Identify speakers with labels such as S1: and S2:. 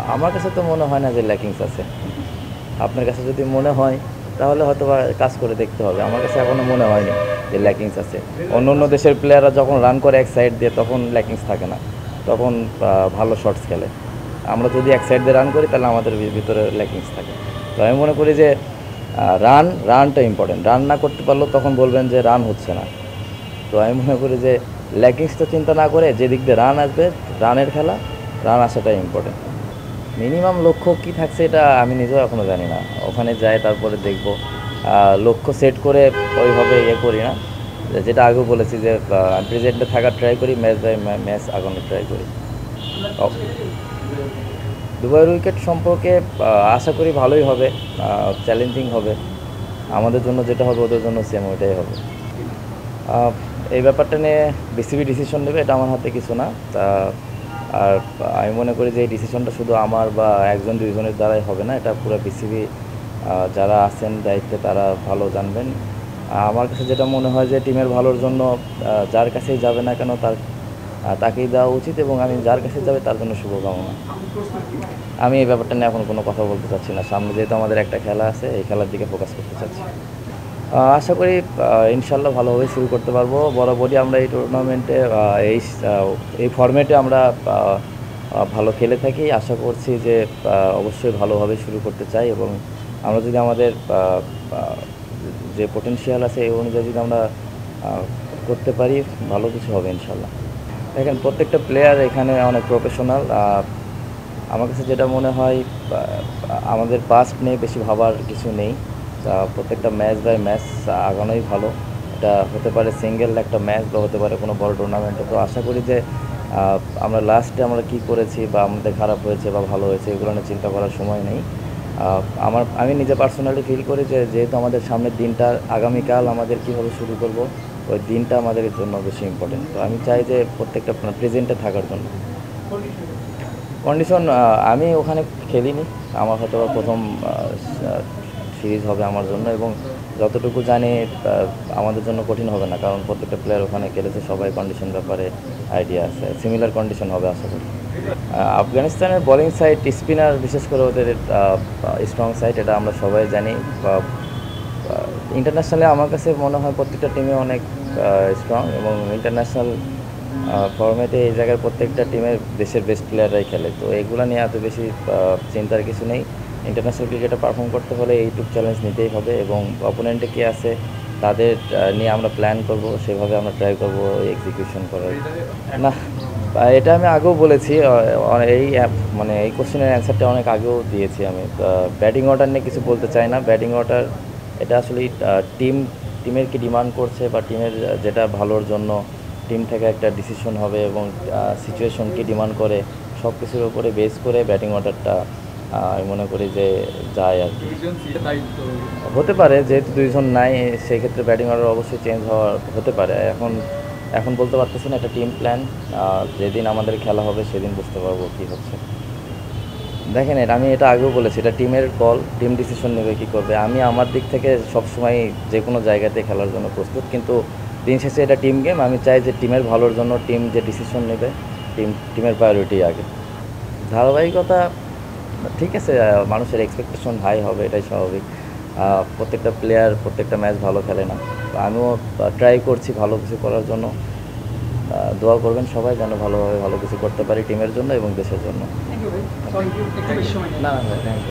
S1: আমার কাছে তো মনে হয় না যে ল্যাকিংস আছে। আপনার কাছে যদি মনে হয় তাহলে হয়তো বা কাজ করে দেখতে হবে। আমার কাছে এখনও মনে হয়নি যে ল্যাকিংস আছে। অন্য অন্য দেশের প্লেয়াররা যখন রান করে এক সাইড দিয়ে তখন ল্যাকিংস থাকে না, তখন ভালো শটস খেলে। আমরা যদি এক সাইড দিয়ে রান করি তাহলে আমাদের ভিতরে ল্যাকিংস থাকে। তো আমি মনে করি যে রানটা ইম্পর্টেন্ট। রান না করতে পারলেও তখন বলবেন যে রান হচ্ছে না। তো আমি মনে করি যে ল্যাকিংসটা চিন্তা না করে যে দিক দিয়ে রান আসবে, রানের খেলা, রান আসাটাই ইম্পর্টেন্ট। মিনিমাম লক্ষ্য কী থাকছে এটা আমি নিজেও এখনও জানি না। ওখানে যাই তারপরে দেখব। লক্ষ্য সেট করে ওইভাবে করি না। যেটা আগেও বলেছি যে প্রেজেন্টে থাকার ট্রাই করি, ম্যাচ বাই ম্যাচ আগানোর ট্রাই করি। দুবাইয়ের উইকেট সম্পর্কে আশা করি ভালোই হবে, চ্যালেঞ্জিং হবে। আমাদের জন্য যেটা হবে ওদের জন্য সেম ওইটাই হবে। এই ব্যাপারটা নিয়ে বিসিবি ডিসিশন নেবে, এটা আমার হাতে কিছু না। আর আমি মনে করি যে এই ডিসিশনটা শুধু আমার বা একজন দুইজনের দ্বারাই হবে না, এটা পুরো বিসিবি যারা আছেন দায়িত্বে তারা ভালো জানবেন। আমার কাছে যেটা মনে হয় যে টিমের ভালোর জন্য যার কাছেই যাবে না কেন তাকেই দেওয়া উচিত, এবং আমি যার কাছে যাবে তার জন্য শুভকামনা। আমি এই ব্যাপারটা নিয়ে এখন কোনো কথা বলতে চাচ্ছি না। সামনে যেহেতু আমাদের একটা খেলা আছে, এই খেলার দিকে ফোকাস করতে চাচ্ছি। আশা করি ইনশাল্লাহ ভালোভাবে শুরু করতে পারবো। বরাবরই আমরা এই টুর্নামেন্টে এই ফরম্যাটে আমরা ভালো খেলে থাকি। আশা করছি যে অবশ্যই ভালোভাবে শুরু করতে চাই, এবং আমরা যদি আমাদের যে পটেনশিয়াল আছে এই অনুযায়ী যদি আমরা করতে পারি, ভালো কিছু হবে ইনশাল্লাহ। দেখেন, প্রত্যেকটা প্লেয়ার এখানে অনেক প্রফেশনাল। আমার কাছে যেটা মনে হয়, আমাদের পাস্ট নিয়ে বেশি ভাবার কিছু নেই। প্রত্যেকটা ম্যাচ বাই ম্যাচ আগানোই ভালো। এটা হতে পারে সিঙ্গেল একটা ম্যাচ বা হতে পারে কোনো বড় টুর্নামেন্টে। তো আশা করি যে আমরা লাস্টে আমরা কী করেছি বা আমাদের খারাপ হয়েছে বা ভালো হয়েছে এগুলো নিয়ে চিন্তা করার সময় নেই। আমি নিজে পার্সোনালি ফিল করি যে যেহেতু আমাদের সামনের দিনটা আগামীকাল আমাদের কীভাবে শুরু করব, ওই দিনটা আমাদের জন্য বেশি ইম্পর্টেন্ট। তো আমি চাই যে প্রত্যেকটা প্রেজেন্টে থাকার জন্য। কন্ডিশন আমি ওখানে খেলিনি, আমার হয়তো প্রথম সিরিজ হবে আমার জন্য, এবং যতটুকু জানি আমাদের জন্য কঠিন হবে না, কারণ প্রত্যেকটা প্লেয়ার ওখানে খেলেছে, সবাই কন্ডিশন ব্যাপারে আইডিয়া আছে। সিমিলার কন্ডিশন হবে আশা করি। আফগানিস্তানের বোলিং সাইড স্পিনার বিশেষ করে ওদের স্ট্রং সাইড, এটা আমরা সবাই জানি। ইন্টারন্যাশনালে আমার কাছে মনে হয় প্রত্যেকটা টিমে অনেক স্ট্রং, এবং ইন্টারন্যাশনাল ফরম্যাটে এই জায়গার প্রত্যেকটা টিমের দেশের বেস্ট প্লেয়াররাই খেলে। তো এগুলো নিয়ে এত বেশি চিন্তার কিছু নেই। ইন্টারন্যাশনাল ক্রিকেটে পারফর্ম করতে হলে এইটুকু চ্যালেঞ্জ নিতেই হবে, এবং অপোনেন্টে কে আছে তাদের নিয়ে আমরা প্ল্যান করব, সেভাবে আমরা ট্রাই করব এক্সিকিউশন করার। না, এটা আমি আগেও বলেছি। মানে এই কোশ্চেনের অ্যান্সারটা অনেক আগেও দিয়েছি আমি। ব্যাটিং অর্ডার নিয়ে কিছু বলতে চাই না। ব্যাটিং অর্ডার এটা আসলে টিমের কি ডিমান্ড করছে বা টিমের যেটা ভালোর জন্য টিম থেকে একটা ডিসিশন হবে, এবং সিচুয়েশন কি ডিমান্ড করে সব কিছুর উপরে বেস করে ব্যাটিং অর্ডারটা আমি মনে করি যে যায় আর কি। হতে পারে, যেহেতু দুইজন নাই সেক্ষেত্রে ব্যাটিং অর্ডার অবশ্যই চেঞ্জ হতে পারে। এখন বলতে পারতেছি না, একটা টিম প্ল্যান। যেদিন আমাদের খেলা হবে সেদিন বুঝতে পারবো কী হচ্ছে। দেখেন, আমি এটা আগেও বলেছি, এটা টিমের কল, টিম ডিসিশন নেবে কী করবে। আমি আমার দিক থেকে সবসময় যে কোনো জায়গাতে খেলার জন্য প্রস্তুত, কিন্তু দিন শেষে এটা টিম গেম। আমি চাই যে টিমের ভালোর জন্য টিম যে ডিসিশন নেবে, টিমের প্রায়োরিটি আগে। ধারাবাহিকতা ঠিক আছে, মানুষের এক্সপেকটেশন হাই হবে, এটাই স্বাভাবিক। প্রত্যেকটা প্লেয়ার প্রত্যেকটা ম্যাচ ভালো খেলে না। তো আমিও ট্রাই করছি ভালো কিছু করার জন্য। দোয়া করবেন সবাই যেন ভালোভাবে ভালো কিছু করতে পারি টিমের জন্য এবং দেশের জন্য। না, থ্যাংক ইউ।